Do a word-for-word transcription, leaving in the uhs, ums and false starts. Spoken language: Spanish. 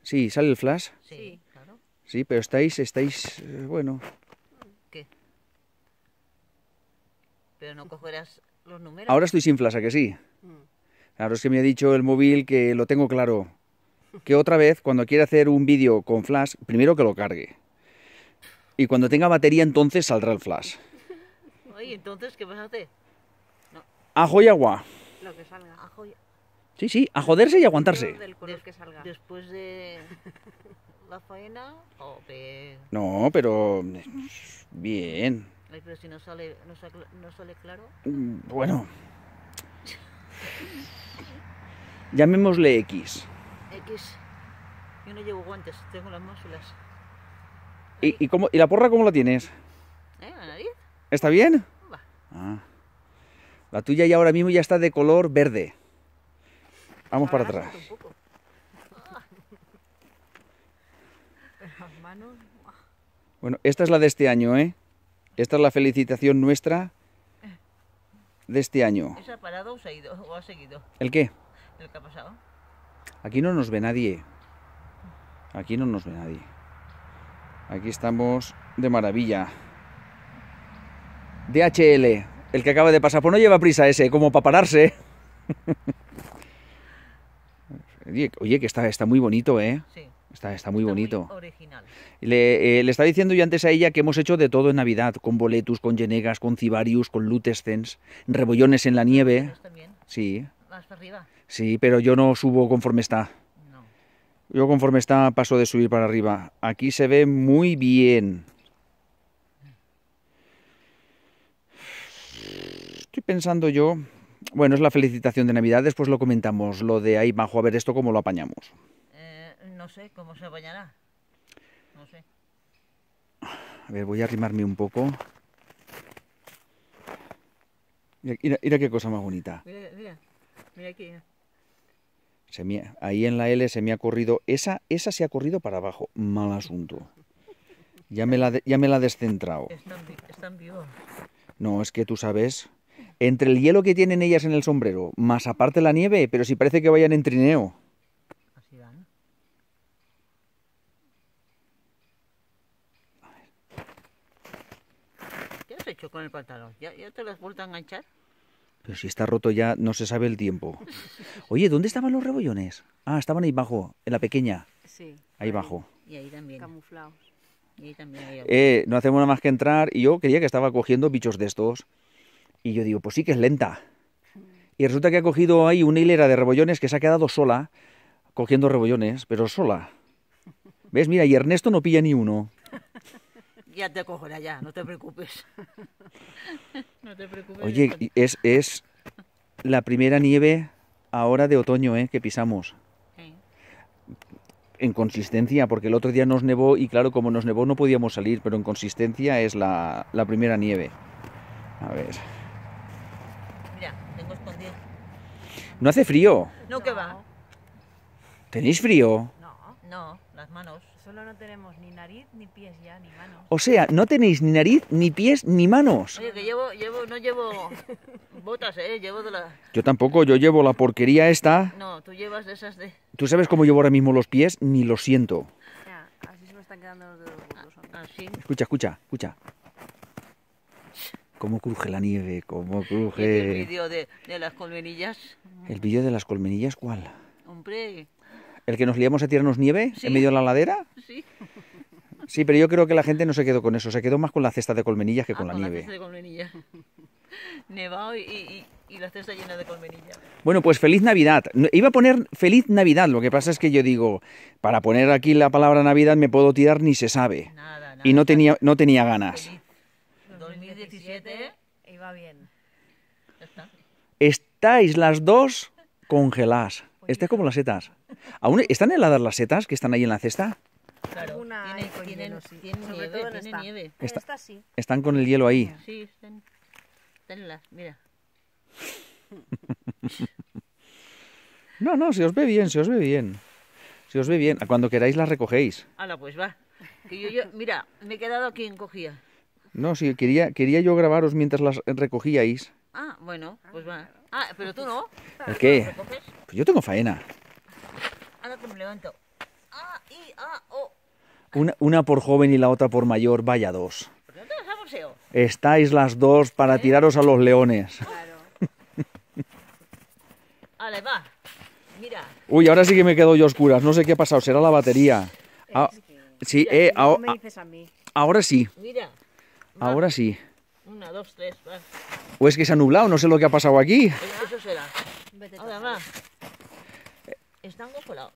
Sí, ¿sale el flash? Sí, claro. Sí, pero estáis, estáis, eh, bueno... ¿Qué? Pero no cogerás los números. Ahora estoy sin flash, ¿a que sí? Claro, es que me ha dicho el móvil que lo tengo claro. Que otra vez, cuando quiera hacer un vídeo con flash, primero que lo cargue. Y cuando tenga batería, entonces saldrá el flash. Oye, entonces, ¿qué vas a hacer? Ajo y agua. Lo que salga. Ajo y- Sí, sí, a joderse y aguantarse. Del color Des- que salga. Después de la faena, o de... No, pero... Bien. Ay, pero si no sale, no sale, no sale claro. Mm, Bueno. Llamémosle X. X. Yo no llevo guantes, tengo las másulas. ¿Y, y, cómo, ¿Y la porra cómo la tienes? ¿Eh? ¿La nariz? ¿Está bien? Va. Ah. La tuya ya ahora mismo ya está de color verde. Vamos para Ahora atrás. la siento un poco. Las manos. Bueno, esta es la de este año, ¿eh? Esta es la felicitación nuestra de este año. ¿Esa ha parado o se ha ido? ¿O ha seguido? ¿El qué? ¿El que ha pasado? Aquí no nos ve nadie. Aquí no nos ve nadie. Aquí estamos de maravilla. D H L, el que acaba de pasar. Pues no lleva prisa ese, como para pararse. Oye, oye, que está, está muy bonito, ¿eh? Sí. Está, está muy Está bonito. Muy original. Le, eh, le estaba diciendo yo antes a ella que hemos hecho de todo en Navidad, con boletus, con genegas, con cibarius, con lutescens, rebollones en la nieve. ¿Tienes también? Sí, ¿Más para arriba? sí, pero yo no subo conforme está. No. Yo conforme está paso de subir para arriba. Aquí se ve muy bien. Estoy pensando yo... Bueno, es la felicitación de Navidad, después lo comentamos, lo de ahí bajo, a ver esto cómo lo apañamos. Eh, no sé cómo se bañará. No sé. A ver, voy a arrimarme un poco. Mira, mira, mira qué cosa más bonita. Mira, mira. Mira aquí. mira. Se me- ahí en la L se me ha corrido... Esa, esa se ha corrido para abajo. Mal asunto. Ya me la, de- ya me la ha descentrado. Están, vi- están vivos. No, es que tú sabes... Entre el hielo que tienen ellas en el sombrero, más aparte la nieve, pero si parece que vayan en trineo. Así van. ¿Qué has hecho con el pantalón? ¿Ya, ya te lo has vuelto a enganchar? Pero si está roto ya, no se sabe el tiempo. Oye, ¿dónde estaban los rebollones? Ah, estaban ahí abajo, en la pequeña. Sí. Ahí abajo. Y ahí también. Camuflados. Y ahí también hay algo. Eh, no hacemos nada más que entrar y yo creía que estaba cogiendo bichos de estos. Y yo digo, pues sí que es lenta. Y resulta que ha cogido ahí una hilera de rebollones que se ha quedado sola, cogiendo rebollones, pero sola. ¿Ves? Mira, y Ernesto no pilla ni uno. Ya te cogerá ya, no te preocupes. No te preocupes. Oye, y es, es la primera nieve ahora de otoño, ¿eh? Que pisamos. Sí. En consistencia, porque el otro día nos nevó y claro, como nos nevó no podíamos salir, pero en consistencia es la, la primera nieve. A ver. Mira, tengo escondido. ¿No hace frío? No, que va. ¿Tenéis frío? No. No, las manos. Solo no tenemos ni nariz, ni pies ya, ni manos. O sea, no tenéis ni nariz, ni pies, ni manos. Oye, que llevo, llevo, no llevo botas, eh, llevo de la... Yo tampoco, yo llevo la porquería esta. No, tú llevas de esas de... ¿Tú sabes cómo llevo ahora mismo los pies? Ni lo siento. Ya, así se me están quedando los dedos gordos. a mí. Así. Escucha, escucha, escucha. Cómo cruje la nieve, cómo ¿Y el cruje. vídeo de, de las colmenillas? ¿El vídeo de las colmenillas cuál? Hombre, ¿El que nos liamos a tirarnos nieve Sí. en medio de la ladera? sí. Sí, pero yo creo que la gente no se quedó con eso, se quedó más con la cesta de colmenillas que Ah, con la con nieve. cesta de colmenilla. Nevado y, y, y la cesta llena de colmenilla. Bueno, pues feliz Navidad. No- Iba a poner feliz Navidad, lo que pasa es que yo digo, para poner aquí la palabra Navidad me puedo tirar ni se sabe. Nada, nada. Y no tenía, no tenía ganas. Feliz. dos mil diecisiete, Iba bien. ya está. Estáis las dos congeladas. Estáis como las setas. ¿Aún están heladas las setas que están ahí en la cesta? Claro, Alguna tiene, hay con tienen, hielo, sí. tienen Sobre nieve, todo en tienen esta. nieve. En Esta- esta sí. Están con el hielo ahí. Sí, están, están las, mira. No, no, se os ve bien, se os ve bien. Se os ve bien. Cuando queráis las recogéis. Hala, pues va. Que yo, yo, mira, me he quedado aquí en cogía. No, sí, quería, quería yo grabaros mientras las recogíais. Ah, bueno, pues va. Ah, pero tú no. ¿El qué? ¿Recoges? Pues yo tengo faena. Ahora que me levanto. Ah, y, ah, oh. Una, una por joven y la otra por mayor, vaya dos. ¿Por qué no te vas a boxeo? Estáis las dos para tiraros a los leones. Claro. Vale, va. Mira. Uy, ahora sí que me quedo yo a oscuras, no sé qué ha pasado, será la batería. Ah, Es que sí, eh, luego aho- me dices a mí. ahora sí, Mira. Va. ahora sí. Una, dos, tres, va. O es que se ha nublado, no sé lo que ha pasado aquí. Eso será. Vete tú Ahora a va. saber. Están congelados.